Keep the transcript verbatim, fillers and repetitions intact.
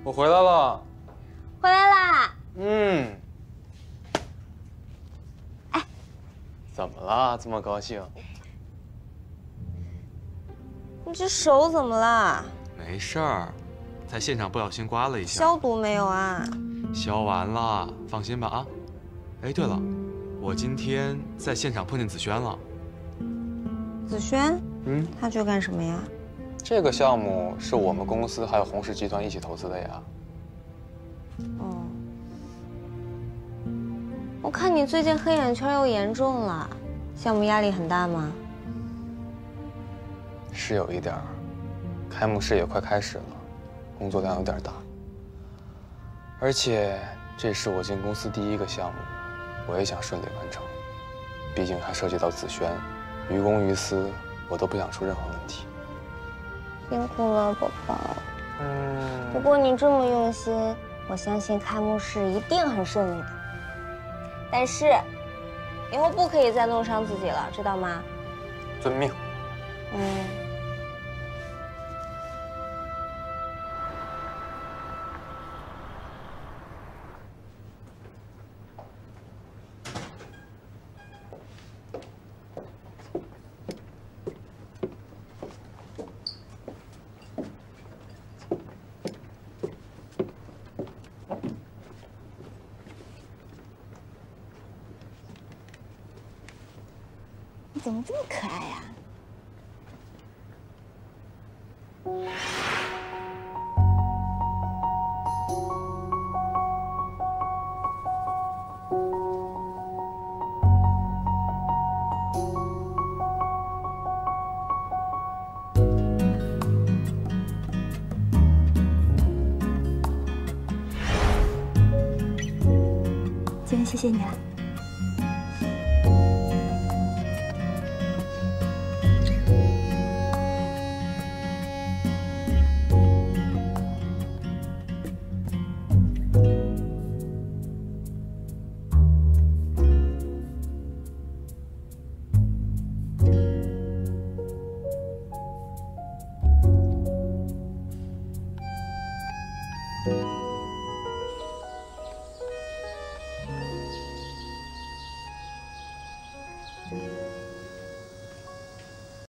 我回来了。 回来啦。 嗯。 哎， 怎么了？这么高兴？ 你这手怎么了？ 没事儿，在现场不小心刮了一下。 消毒没有啊？ 消完了，放心吧啊。哎，对了，我今天在现场碰见子轩了。 子轩？ 嗯， 他去干什么呀？ 这个项目是我们公司还有红石集团一起投资的呀。 哦。我看你最近黑眼圈又严重了，项目压力很大吗？ 是有一点儿，开幕式也快开始了，工作量有点大。而且这是我进公司第一个项目，我也想顺利完成。毕竟还涉及到子轩，于公于私，我都不想出任何问题。 辛苦了，宝宝。 嗯。 不过你这么用心，我相信开幕式一定很顺利的。但是，以后不可以再弄伤自己了，知道吗？ 遵命。 嗯。你怎么这么可爱呀？今天谢谢你了。嗯。